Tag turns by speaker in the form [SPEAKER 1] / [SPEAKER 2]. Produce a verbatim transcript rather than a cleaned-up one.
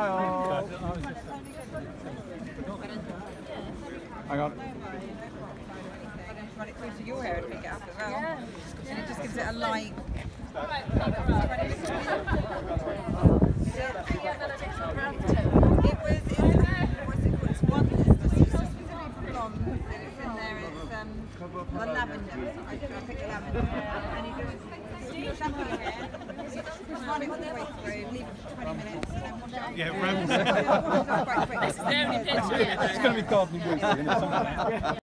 [SPEAKER 1] Ciao. Hang on.
[SPEAKER 2] Run it through to your hair and pick it up as well. Yeah. And it just gives it a light. It was, it's, what's it called? It's one, it's specifically for blonde, and it's in there, it's um, the lavender. I pick the lavender. And you do it, shampoo your hair, run it all the way through, leave it for twenty minutes, and then wash it off.
[SPEAKER 1] Yeah, rambles.
[SPEAKER 2] It's
[SPEAKER 1] It's going to be gardening week.